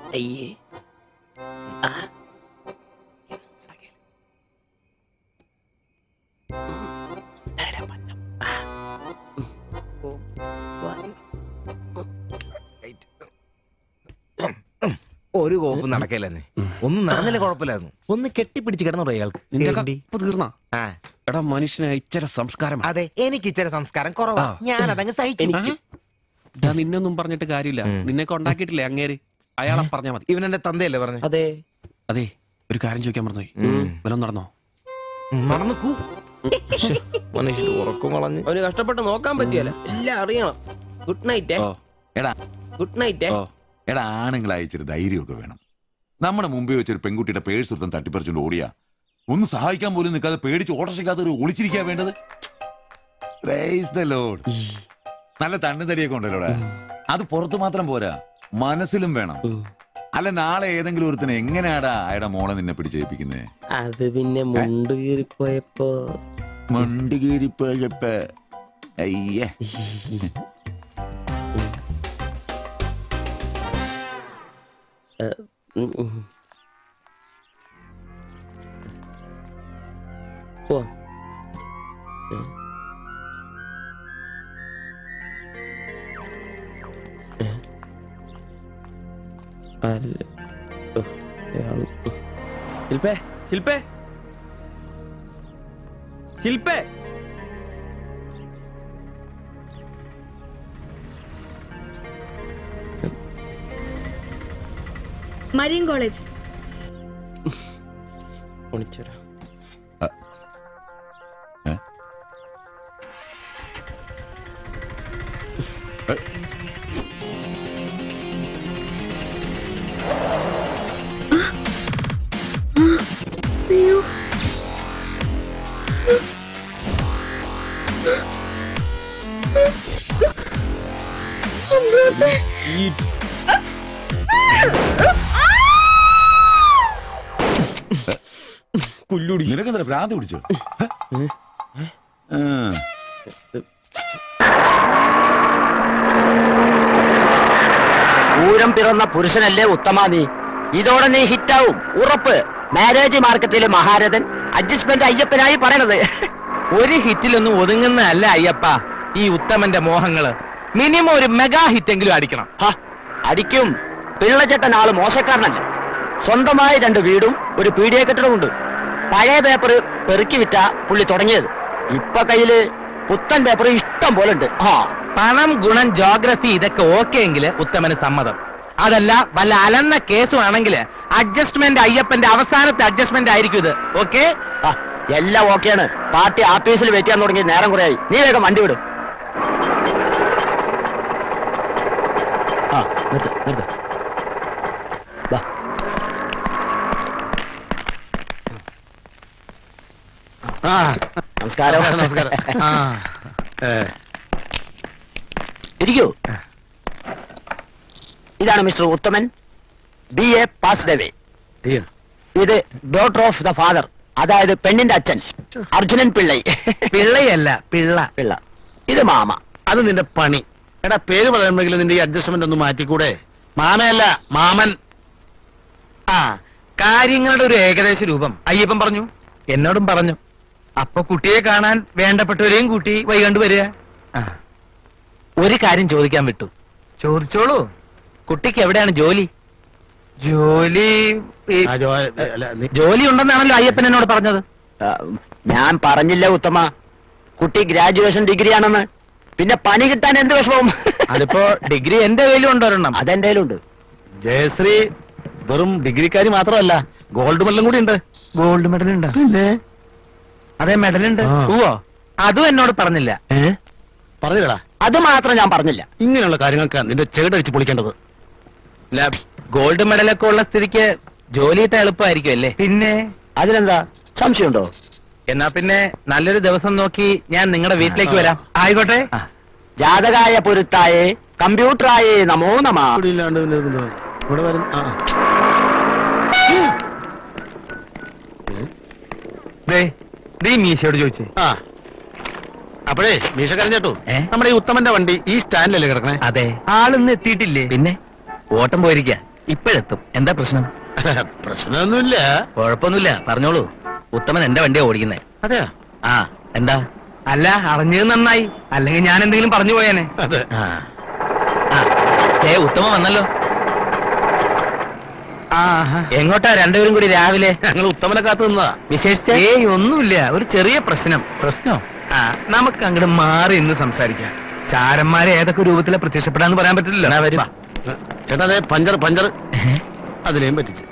അയ്യേ ഒരു കോപ്പ് നടക്കല്ലെന്നെ. ഒന്നും നടന്നില്ല, കുഴപ്പമില്ലായിരുന്നു. ഒന്ന് കെട്ടിപ്പിടിച്ച് കിടന്നു അയാൾക്ക്. തീർന്നാ എടാ മനുഷ്യന് ഇച്ചിരി സംസ്കാരം. അതെ, എനിക്ക് ഇച്ചിരി സംസ്കാരം കുറവാ. ഞാൻ അതങ്ങ് സഹിച്ചു. നിന്നൊന്നും പറഞ്ഞിട്ട് കാര്യമില്ല. നിന്നെയൊക്കെ ഉണ്ടാക്കിയിട്ടില്ലേ അങ്ങേര്, അയാളെ പറഞ്ഞാ മതി. ഇവൻ എന്റെ തന്തയല്ലേ പറഞ്ഞു? അതെ അതെ. ഒരു കാര്യം ചോദിക്കാൻ മറന്നുപോയി. വല്ലതും നടന്നോ? നടന്നു. മനുഷ്യർ ഉറക്കം കളഞ്ഞ് അവന് കഷ്ടപ്പെട്ട് നോക്കാൻ പറ്റിയല്ല, എല്ലാം അറിയണം. Good night. എടാ ഗുഡ് നൈറ്റ്. എടാ, ആണുങ്ങൾ അയച്ചൊരു ധൈര്യമൊക്കെ വേണം. നമ്മുടെ മുമ്പേ വെച്ചൊരു പെൺകുട്ടിയുടെ പേഴ്സ് ഒരുത്തൻ തട്ടിപ്പറിച്ചുകൊണ്ട് ഓടിയാ ഒന്ന് സഹായിക്കാൻ പോലും നിൽക്കാതെ പേടിച്ച് ഓട്ടർഷയ്ക്കകത്ത് ഒരു ഒളിച്ചിരിക്കാ വേണ്ടത്. Praise the lord. നല്ല തണ്ണുതടിയൊക്കെ ഉണ്ടല്ലോടാ. അത് പുറത്തു മാത്രം പോരാ, മനസ്സിലും വേണം. അല്ല, നാളെ ഏതെങ്കിലും ഒരുത്തനെ എങ്ങനെയാടാ അയാളുടെ മോളെ നിന്നെ പിടിച്ചേൽപ്പിക്കുന്നേ? അത് പിന്നെ മുണ്ട് കീറിപ്പോയപ്പോ അയ്യേ. ശില്പേ, ശില്പേ, ശില്പേ. മരിയൻ കോളേജ്. നിനക്കെന്താ ഭ്രാന്ത് പിടിച്ചോ? പൂരം പിറന്ന പുരുഷനല്ലേ ഉത്തമ നീ. ഇതോടെ നീ ഹിറ്റാവും ഉറപ്പ്. മാരേജ് മാർക്കറ്റിലെ മഹാരഥൻ അഡ്ജസ്റ്റ്മെന്റ് അയ്യപ്പനായി പറയണത്. ഒരു ഹിറ്റിലൊന്നും ഒതുങ്ങുന്നതല്ല അയ്യപ്പ ഈ ഉത്തമന്റെ മോഹങ്ങള്. മിനിമം ഒരു മെഗാ ഹിറ്റെങ്കിലും അടിക്കണം. അടിക്കും. പിള്ളച്ചേട്ടൻ ആള് മോശക്കാരനല്ല. സ്വന്തമായ 2 വീടും ഒരു പീഡിയ കെട്ടിടമുണ്ട്. പഴയ പേപ്പർ പെറുക്കി വിറ്റ പുള്ളി തുടങ്ങിയത്. ഇപ്പൊ കയ്യില് പുത്തൻ പേപ്പർ ഇഷ്ടം പോലെ ഉണ്ട്. പണം, ഗുണം, ജോഗ്രഫി ഇതൊക്കെ ഓക്കെ എങ്കില് ഉത്തമന് സമ്മതം. അതല്ല വല്ല അലന്ന കേസും അഡ്ജസ്റ്റ്മെന്റ് അയ്യപ്പന്റെ അവസാനത്തെ അഡ്ജസ്റ്റ്മെന്റ് ആയിരിക്കും ഇത്. ഓക്കെ? എല്ലാം ഓക്കെയാണ്. പാർട്ടി ആഫീസിൽ വെയിറ്റ് ചെയ്യാൻ തുടങ്ങി നേരം കുറയായി. നീ വേഗം വണ്ടി വിടും. നമസ്കാരം. നമസ്കാരം. ഇരിക്കൂ. ഇതാണ് mister Uthaman, BA passed away. ഇത് ഡോട്ടർ ഓഫ് ദ ഫാദർ, അതായത് പെണ്ണിന്റെ അച്ഛൻ, അർജുനൻ പിള്ളൈ. പിള്ളയല്ല, പിള്ള. പിള്ള. ഇത് മാമ. അത് നിന്റെ പണി. എടാ, പേര് പറയുമ്പോഴെങ്കിലും നിന്റെ ഈ അഡ്ജസ്റ്റ്മെന്റ് ഒന്ന് മാറ്റിക്കൂടെ? മാമയല്ല, മാമൻ. കാര്യങ്ങളുടെ ഒരു ഏകദേശ രൂപം അയ്യപ്പൻ പറഞ്ഞു, എന്നോടും പറഞ്ഞു. അപ്പൊ കുട്ടിയെ കാണാൻ വേണ്ടപ്പെട്ടവരെയും കൂട്ടി വൈകണ്ട് വരിക. ഒരു കാര്യം ചോദിക്കാൻ വിട്ടു. ചോദിച്ചോളൂ. കുട്ടിക്ക് എവിടെയാണ് ജോലി? ജോലി ഉണ്ടെന്നാണല്ലോ അയ്യപ്പൻ എന്നോട് പറഞ്ഞത്. ഞാൻ പറഞ്ഞില്ല ഉത്തമ, കുട്ടി ഗ്രാജുവേഷൻ ഡിഗ്രി ആണെന്ന്. പിന്നെ പണി കിട്ടാൻ എന്ത് വിഷമവും? അതിപ്പോ ഡിഗ്രി എന്റെ കയ്യിലും ഉണ്ടൊരെണ്ണം. അതെന്റെ കയ്യിലുണ്ട്. ജയശ്രീ വെറും ഡിഗ്രിക്കാരി മാത്രമല്ല, ഗോൾഡ് മെഡലും കൂടി ഉണ്ട്. ഗോൾഡ് മെഡൽ ഉണ്ട്? പിന്നെ അതെ, മെഡലുണ്ട്. ഓ, അതും എന്നോട് പറഞ്ഞില്ല. പറഞ്ഞില്ലടാ? അത് മാത്രം ഞാൻ പറഞ്ഞില്ല. ഇങ്ങനെയുള്ള കാര്യങ്ങൾക്ക് നിന്റെ ചെകിടടിച്ച് പൊളിക്കേണ്ടത്. ഗോൾഡ് മെഡലൊക്കെ ഉള്ള സ്ഥിതിക്ക് ജോലി കിട്ടാൻ എളുപ്പമായിരിക്കും അല്ലേ? പിന്നെ അതിനെന്താ സംശയമുണ്ടോ? എന്നാ പിന്നെ നല്ലൊരു ദിവസം നോക്കി ഞാൻ നിങ്ങളുടെ വീട്ടിലേക്ക് വരാം. ആയിക്കോട്ടെ. ജാതകായ പൊരുത്തായേ കമ്പ്യൂട്ടറായേ നമോ നമ. ഇവിടെ വരും. മീശയോട് ചോദിച്ചേ. അപ്പോഴേ മീശ കരഞ്ഞേട്ടു, നമ്മുടെ ഈ ഉത്തമന്റെ വണ്ടി ഈ സ്റ്റാൻഡിലല്ലേ കിടക്കണേ? അതെ. ആളിന്ന് എത്തിയിട്ടില്ലേ? പിന്നെ ഓട്ടം പോയിരിക്ക. ഇപ്പോഴെത്തും. എന്താ പ്രശ്നം? പ്രശ്നമൊന്നുമില്ല. കുഴപ്പമൊന്നുമില്ല, പറഞ്ഞോളൂ. ഉത്തമൻ എന്റെ വണ്ടിയാ ഓടിക്കുന്നേ. അതെയാ? ആ, എന്താ? അല്ല, അറിഞ്ഞത് നന്നായി, അല്ലെങ്കിൽ ഞാൻ എന്തെങ്കിലും പറഞ്ഞു പോയേനെ. അതെ. ഉത്തമൻ വന്നല്ലോ. എങ്ങോട്ടാ രണ്ടുപേരും കൂടി രാവിലെ? ഞങ്ങൾ ഉത്തമനെ കാത്തു നിന്നതാ. വിശേഷിച്ച? ഒന്നുമില്ല, ഒരു ചെറിയ പ്രശ്നം. പ്രശ്നോ? നമുക്ക് അങ്ങോട്ട് മാറി ഇന്ന് സംസാരിക്കാം. ചാരന്മാരെ ഏതൊക്കെ രൂപത്തിലെ പ്രത്യക്ഷപ്പെടാന്ന് പറയാൻ പറ്റില്ലല്ലോ. വരും ചേട്ടാ, അതെ പഞ്ചർ പഞ്ചർ അതിനെയും പറ്റിച്ച്.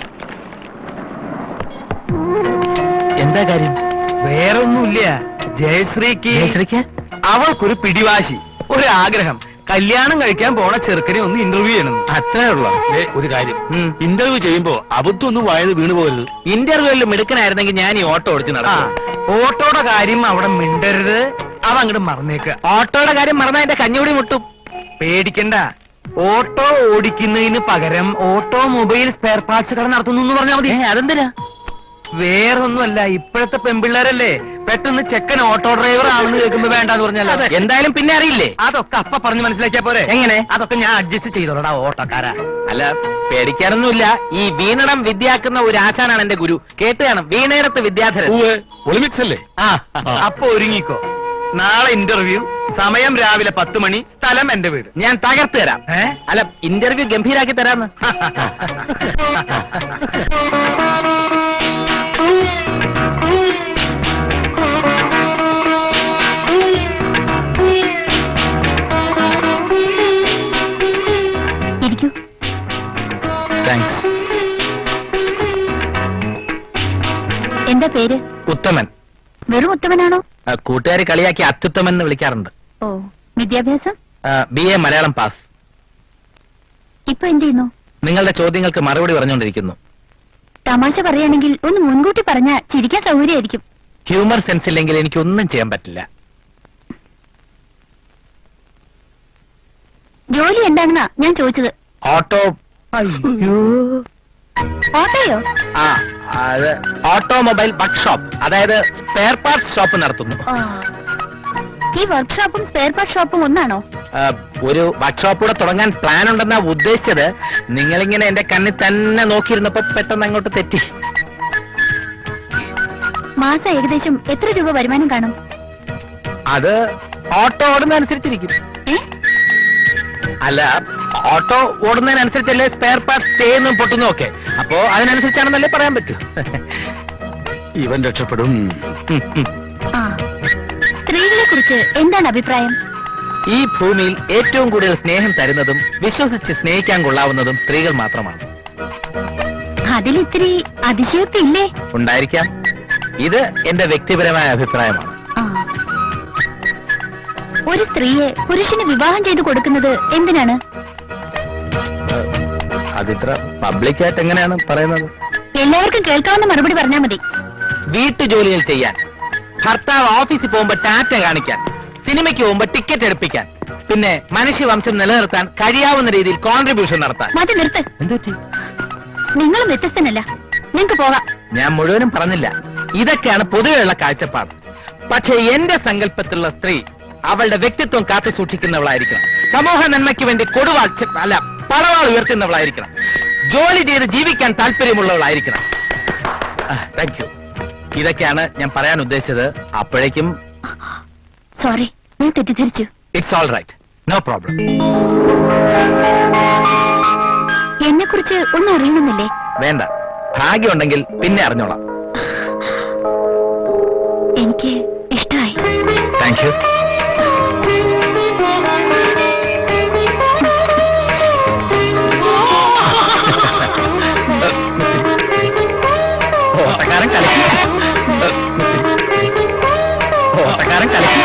എന്താ കാര്യം? വേറെ ഒന്നുമില്ല. ജയശ്രീക്ക് അവൾക്കൊരു പിടിവാശി, ഒരു ആഗ്രഹം. കല്യാണം കഴിക്കാൻ പോണ ചെറുക്കനെ ഒന്ന് ഇന്റർവ്യൂ ചെയ്യണം. അത്രേ ഉള്ളൂ. ഒരു കാര്യം, ഇന്റർവ്യൂ ചെയ്യുമ്പോ അബദ്ധം ഒന്നും വായത് വീണ് പോകരുത്. ഇന്റർവ്യൂവിൽ മിടുക്കനായിരുന്നെങ്കിൽ ഞാൻ ഈ ഓട്ടോ ഓടിച്ച് നടക്കാം. ഓട്ടോയുടെ കാര്യം അവിടെ മിണ്ടരുത്, അവ അങ്ങോട്ട് മറന്നേക്കുക. ഓട്ടോയുടെ കാര്യം മറന്നാ എന്റെ കഞ്ഞൂടി മുട്ടും. പേടിക്കണ്ട, ഓട്ടോ ഓടിക്കുന്നതിന് പകരം ഓട്ടോമൊബൈൽ സ്പെയർ പാർട്സ് കട നടത്തുന്നു എന്ന് പറഞ്ഞാൽ മതി. അതെന്തിനാ? വേറൊന്നുമല്ല, ഇപ്പോഴത്തെ പെൺപിള്ളേരല്ലേ പെട്ടെന്ന് ചെക്കൻ ഓട്ടോ ഡ്രൈവർ ആണെന്ന് കേൾക്കുമ്പോ വേണ്ടെന്ന് പറഞ്ഞാൽ എന്തായാലും പിന്നെ അറിയില്ലേ. അതൊക്കെ അപ്പ പറഞ്ഞ് മനസ്സിലാക്കിയാ പോരെ. എങ്ങനെ? അതൊക്കെ ഞാൻ അഡ്ജസ്റ്റ് ചെയ്തോളടാ ഓട്ടോക്കാരാ. അല്ല, പേടിക്കാനൊന്നുമില്ല. ഈ വീണടം വിദ്യാക്കുന്ന ഒരു ആശാനാണ് എന്റെ ഗുരു. കേട്ട് കാണും, വീണയിടത്ത് വിദ്യാധരൻ. ഒളിമിക്സ് അല്ലേ? അപ്പൊ ഒരുങ്ങിക്കോ. നാളെ ഇന്റർവ്യൂ, സമയം രാവിലെ 10 മണി, സ്ഥലം എന്റെ വീട്. ഞാൻ തകർത്ത് തരാം. അല്ല, ഇന്റർവ്യൂ ഗംഭീരാക്കി തരാന്ന്. താങ്ക്സ്. എന്താ പേര്? ഉത്തമൻ. വെറും ഉത്തമനാണോ? കൂട്ടുകാരെ കളിയാക്കി അത്യുത്തമൻ എന്ന് വിളിക്കാറുണ്ട്. ഓ, വിദ്യാഭ്യാസം? BA Malayalam pass. ഇപ്പൊ എന്ത് ചെയ്യുന്നു? നിങ്ങളുടെ ചോദ്യങ്ങൾക്ക് മറുപടി പറഞ്ഞുകൊണ്ടിരിക്കുന്നു. തമാശ പറയുകയാണെങ്കിൽ ഒന്ന് മുൻകൂട്ടി പറഞ്ഞാൽ ചിരിക്കാൻ സൗകര്യമായിരിക്കും. ഹ്യൂമർ സെൻസ് ഇല്ലെങ്കിൽ എനിക്കൊന്നും ചെയ്യാൻ പറ്റില്ല. ജോലി എന്താണെന്നാ ഞാൻ ചോദിച്ചത്. ഓട്ടോ. ഓട്ടോയോ? അത് ഓട്ടോമൊബൈൽ വർക്ക്ഷോപ്പ്, അതായത് സ്പെയർ പാർട്സ് ഷോപ്പ് നടത്തുന്നു. ഈ വർക്ക്ഷോപ്പും സ്പെയർ പാർട്സ് ഷോപ്പും ഒന്നാണോ? ഒരു വർക്ക്ഷോപ്പ് കൂടെ തുടങ്ങാൻ പ്ലാൻ ഉണ്ടെന്നാ ഉദ്ദേശിച്ചത്. നിങ്ങളിങ്ങനെ എന്റെ കണ്ണിൽ തന്നെ നോക്കിയിരുന്നപ്പോ പെട്ടെന്ന് അങ്ങോട്ട് തെറ്റി. മാസം ഏകദേശം എത്ര രൂപ വരുമാനം കാണും? അത് ഓട്ടോ ഓടുന്നതനുസരിച്ചിരിക്കും. അല്ല, ഓട്ടോ ഓടുന്നതിനനുസരിച്ചല്ലേ സ്പെയർ പാർട്സ് തേന്നും പൊട്ടുന്നു ഒക്കെ. അപ്പോ അതിനനുസരിച്ചാണെന്നല്ലേ പറയാൻ പറ്റൂ. ഇവൻ രക്ഷപ്പെടും. സ്ത്രീകളെ കുറിച്ച് എന്താണ് അഭിപ്രായം? ഈ ഭൂമിയിൽ ഏറ്റവും കൂടുതൽ സ്നേഹം തരുന്നതും വിശ്വസിച്ച് സ്നേഹിക്കാൻ കൊള്ളാവുന്നതും സ്ത്രീകൾ മാത്രമാണ്. അതിലിത്തിരി അതിശയോക്തി ഇല്ലേ? ഉണ്ടായിരിക്കാം. ഇത് എന്റെ വ്യക്തിപരമായ അഭിപ്രായമാണ്. ഒരു സ്ത്രീയെ പുരുഷന് വിവാഹം ചെയ്തു കൊടുക്കുന്നത് എന്തിനാണ്? അതിത്ര പബ്ലിക്കായിട്ട് എങ്ങനെയാണ് പറയുന്നത്? എല്ലാവർക്കും കേൾക്കാവുന്ന മറുപടി പറഞ്ഞാൽ മതി. വീട്ടുജോലികൾ ചെയ്യാൻ, ഭർത്താവ് ഓഫീസിൽ പോകുമ്പോ ടാറ്റ കാണിക്കാൻ, സിനിമയ്ക്ക് പോകുമ്പോ ടിക്കറ്റ് എടുപ്പിക്കാൻ, പിന്നെ മനുഷ്യവംശം നിലനിർത്താൻ കഴിയാവുന്ന രീതിയിൽ കോൺട്രിബ്യൂഷൻ നടത്താൻ. മതി, നിർത്ത്. നിങ്ങളും വ്യത്യസ്തനല്ല, നിങ്ങൾക്ക് പോകാം. ഞാൻ മുഴുവനും പറഞ്ഞില്ല. ഇതൊക്കെയാണ് പൊതുവെയുള്ള കാഴ്ചപ്പാട്. പക്ഷെ എന്റെ സങ്കല്പത്തിലുള്ള സ്ത്രീ അവളുടെ വ്യക്തിത്വം കാത്തു സൂക്ഷിക്കുന്നവളായിരിക്കണം. സമൂഹ നന്മയ്ക്ക് വേണ്ടി കൊടുവാൾ അല്ല പടവാൾ ഉയർത്തുന്നവളായിരിക്കണം. ജോലി ചെയ്ത് ജീവിക്കാൻ താല്പര്യമുള്ളവളായിരിക്കണം. Thank you. ഇതൊക്കെയാണ് ഞാൻ പറയാൻ ഉദ്ദേശിച്ചത്. അപ്പോഴേക്കും സോറി, ഞാൻ തെറ്റിദ്ധരിച്ചു. It's all right, no problem. എന്നെ കുറിച്ച് ഒന്നും അറിയണമെന്നില്ലേ? വേണ്ട, ഭാഗ്യമുണ്ടെങ്കിൽ പിന്നെ അറിഞ്ഞോളാം. എനിക്ക് ഇഷ്ടമായി. Thank you. ഓട്ടക്കാരൻ കളിക്കും. ഓട്ടക്കാരൻ കളിക്കും.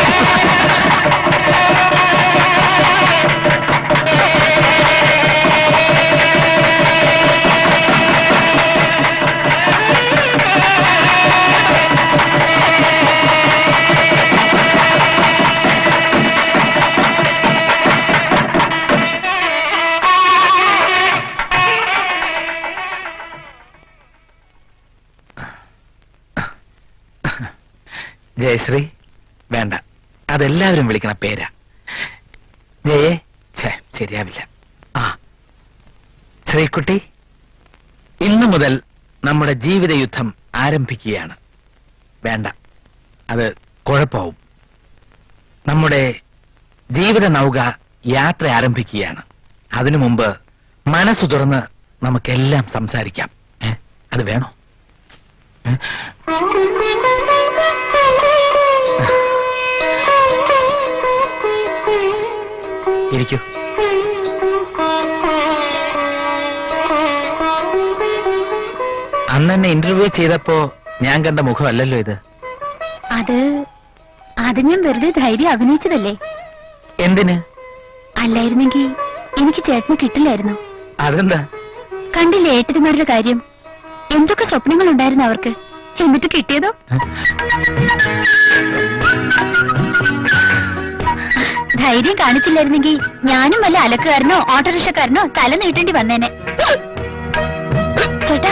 ജയശ്രീ വേണ്ട, അതെല്ലാവരും വിളിക്കണ പേരാ. ജയേ ശരിയാവില്ല. ശ്രീ ശ്രീകുട്ടി, ഇന്നു മുതൽ നമ്മുടെ ജീവിത യുദ്ധം ആരംഭിക്കുകയാണ്. വേണ്ട, അത് കുഴപ്പമാവും. നമ്മുടെ ജീവിത നൗക യാത്ര ആരംഭിക്കുകയാണ്. അതിനു മുമ്പ് മനസ്സു തുറന്ന് നമുക്കെല്ലാം സംസാരിക്കാം. അത് വേണോ? ഇരിക്കൂ. അന്ന് എന്നെ ഇന്റർവ്യൂ ചെയ്തപ്പോ ഞാൻ കണ്ട മുഖമല്ലല്ലോ ഇത്. അത് ഞാൻ വെറുതെ ധൈര്യം അഭിനയിച്ചതല്ലേ. എന്തിന്? അല്ലായിരുന്നെങ്കിൽ എനിക്ക് ചേട്ടന് കിട്ടില്ലായിരുന്നു. അതെന്താ? കണ്ടില്ലേ ഏട്ടന്മാരുടെ കാര്യം, എന്തൊക്കെ സ്വപ്നങ്ങൾ ഉണ്ടായിരുന്നു അവർക്ക്, എന്നിട്ട് കിട്ടിയതോ? ധൈര്യം കാണിച്ചില്ലായിരുന്നെങ്കിൽ ഞാനും വല്ല അലക്കുകാരനോ ഓട്ടോറിക്ഷക്കാരനോ തല നീട്ടേണ്ടി വന്നേനെ. ചേട്ടാ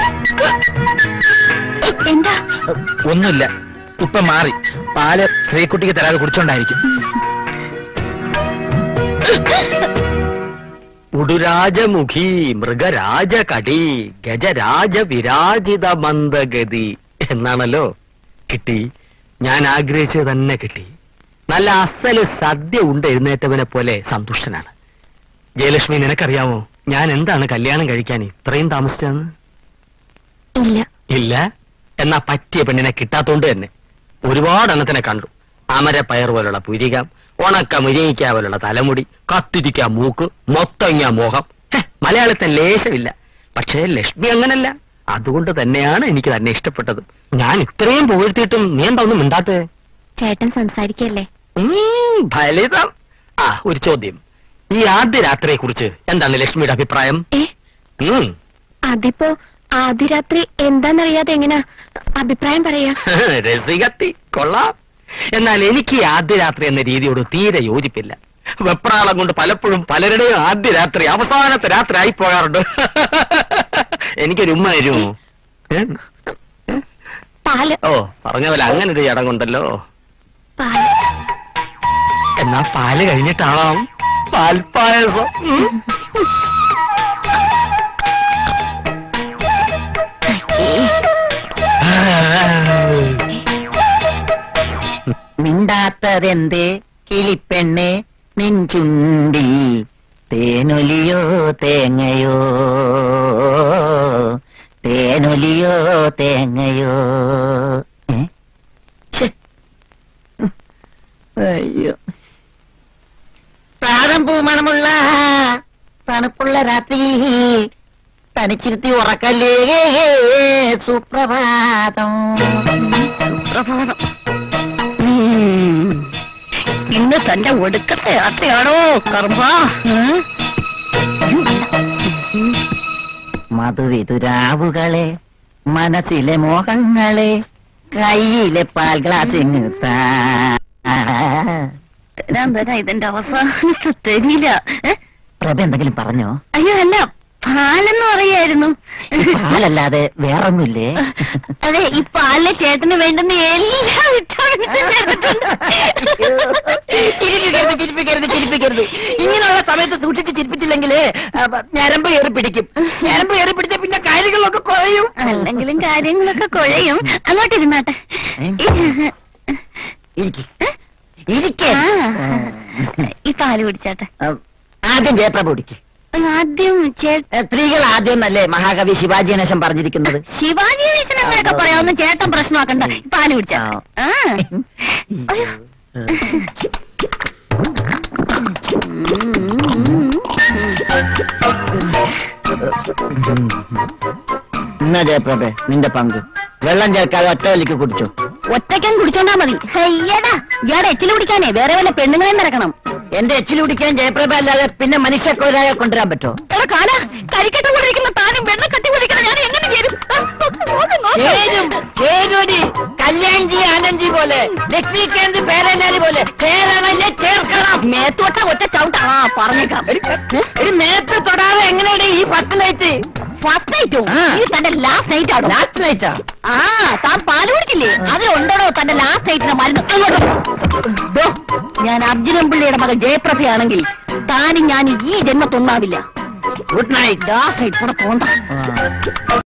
എന്താ? ഒന്നുമില്ല, ഇപ്പൊ മാറി. പാല് ശ്രീകുട്ടിക്ക് തരാതെ കുടിച്ചോണ്ടായിരിക്കും. ഉടുരാജമുഖി മൃഗരാജകടി ഗജരാജ വിരാജിത മന്ദഗതി എന്നാണല്ലോ. കിട്ടി, ഞാൻ ആഗ്രഹിച്ചത് തന്നെ കിട്ടി. നല്ല അസല് സദ്യ ഉണ്ട് എഴുന്നേറ്റവനെ പോലെ സന്തുഷ്ടനാണ്. ജയലക്ഷ്മി, നിനക്കറിയാമോ ഞാൻ എന്താണ് കല്യാണം കഴിക്കാൻ ഇത്രയും താമസിച്ചതെന്ന്? ഇല്ല? എന്നാ പറ്റിയ പെണ്ണിനെ കിട്ടാത്തോണ്ട് തന്നെ. ഒരുപാട് എണ്ണത്തിനെ കണ്ടു. അമരപ്പയർ പോലുള്ള പുരികം, ഉണക്ക മുരിങ്ങിക്ക പോലുള്ള തലമുടി, കത്തിരിക്ക മൂക്ക്, മൊത്തങ്ങ മോഹം. മലയാളത്തിൽ ലേശമില്ല. പക്ഷേ ലക്ഷ്മി അങ്ങനല്ല. അതുകൊണ്ട് തന്നെയാണ് എനിക്ക് തന്നെ ഇഷ്ടപ്പെട്ടത്. ഞാൻ ഇത്രയും പുകഴ്ത്തിയിട്ടും നീ എന്താ ഒന്നും മിണ്ടാത്തേ? ചേട്ടൻ സംസാരിക്കല്ലേ? ഫലിതം. ഒരു ചോദ്യം, ഈ ആദ്യ രാത്രിയെ കുറിച്ച് എന്താണ് ലക്ഷ്മിയുടെ അഭിപ്രായം? അതിപ്പോ ആദ്യ രാത്രി എന്താന്നറിയാതെ എങ്ങനെ അഭിപ്രായം പറയാ? രസികത്തി, കൊള്ളാം. എന്നാൽ എനിക്ക് ഈ ആദ്യ രാത്രി എന്ന രീതിയോട് തീരെ യോജിപ്പില്ല. വെപ്രാളം കൊണ്ട് പലപ്പോഴും പലരുടെയും ആദ്യ രാത്രി അവസാനത്തെ രാത്രി ആയി പോകാറുണ്ട്. എനിക്കൊരു ഉമ്മ തരുമോ? ഓ, പറഞ്ഞ പോലെ അങ്ങനെ ഒരു ചടങ്ങുണ്ടല്ലോ. എന്നാ പാല് കഴിഞ്ഞിട്ടാവാം പാൽപ്പായസം. മിണ്ടാത്തതെന്തേ കിളിപ്പെണ്ണെ നിൻചുണ്ടി, തേനൊലിയോ തേങ്ങയോ, തേനൊലിയോ തേങ്ങയോ. അയ്യോ, താഴം പൂമണമുള്ള തണുപ്പുള്ള രാത്രി തനിച്ചിരുത്തി ഉറക്കല്ലേ. സുപ്രഭാതം. സുപ്രഭാതം. ഇന്ന് തന്റെ ഒടുക്കത്തെ രാത്രിയാണോ കർമ്മ? മധുവിതുരാവുകളെ, മനസ്സിലെ മോഹങ്ങളെ, കയ്യിലെ പാൽ ഗ്ലാസ് തരാം. ഇതിന്റെ അവസാനത്തെ തരില്ല. പ്രഭ എന്തെങ്കിലും പറഞ്ഞോ? അയ്യോ അല്ല, പാലെന്ന് പറയായിരുന്നു. പാലല്ലാതെ വേറൊന്നുമില്ലേ? അതെ, ഈ പാലിലെ ചേട്ടന് വേണ്ടുന്ന എല്ലാ ചിരിപ്പിക്കരുത്. ഇങ്ങനെയുള്ള സമയത്ത് സൂക്ഷിച്ച് ചിരിപ്പിച്ചില്ലെങ്കിൽ ഞരമ്പ് ഏറി പിടിക്കും. ഞരമ്പ് ഏറി പിടിച്ച പിന്നെ കാര്യങ്ങളൊക്കെ കുഴയും. അല്ലെങ്കിലും കാര്യങ്ങളൊക്കെ കുഴയും. അങ്ങോട്ടിരുന്നാട്ടെ. ഈ പാല് കുടിച്ചാട്ടെ. ആദ്യം ജയപ്രഭ കുടിക്ക്. ആദ്യം സ്ത്രീകൾ ആദ്യം എന്നല്ലേ മഹാകവി ശിവാജി ഗണേശൻ പറഞ്ഞിരിക്കുന്നത്? ശിവാജി ഗണേശൻ അങ്ങനെയൊക്കെ പറയാവുന്ന ചേട്ടൻ പ്രശ്നമാക്കണ്ട. പാല് കുടിച്ചാ. എന്നാ ജയപ്രഭ നിന്റെ പങ്ക്. വെള്ളം ചേർക്കാതെ ഒറ്റ വലിക്ക് കുടിച്ചോ. ഒറ്റയ്ക്കാൻ കുടിച്ചോണ്ടാ മതി. അയ്യടാ, ഇയാടെ എച്ചിൽ കുടിക്കാനേ വേറെ വല്ല പെണ്ണുങ്ങളെ നടക്കണം. എന്റെ എച്ചിൽ കുടിക്കാൻ ജയപ്രഭ അല്ലാതെ പിന്നെ മനുഷ്യക്കൊരാളെ കൊണ്ടുവരാൻ പറ്റോ? എടാ കാല, കരിക്കട്ട കൊണ്ടിരിക്കുന്ന താനും വെള്ളം കട്ടി കൊണ്ടിരിക്കുന്ന ഞാൻ എങ്ങനെ ചേരും? കല്യാൺജി ആലഞ്ചി പോലെ, ലക്ഷ്മികാന്ത് പേരല്ലാലി പോലെ ചേരണല്ലേ ചേർക്കണം. മേത്തോട്ട ഒറ്റ ചവിട്ടാ പറഞ്ഞേക്കാം. ഒരു മേത്ത് തൊടാതെ എങ്ങനെയാണ് ഈ ഫസ്റ്റ് നൈറ്റ്? ഫസ്റ്റ് നൈറ്റോ? ഇത് തന്റെ ലാസ്റ്റ് നൈറ്റ് ആണോ? ലാസ്റ്റ് നൈറ്റാ? താൻ പാല് കുടിച്ചില്ലേ? അതിലുണ്ടോ തന്റെ ലാസ്റ്റ് നൈറ്റിന്റെ മരുന്ന്? ഞാൻ അർജുനൻ പിള്ളയുടെ മകൾ ജയപ്രഭയാണെങ്കിൽ താനും ഞാൻ ഈ ജന്മത്തൊന്നാവില്ല. Good night. ഇവിടെ തോണ്ട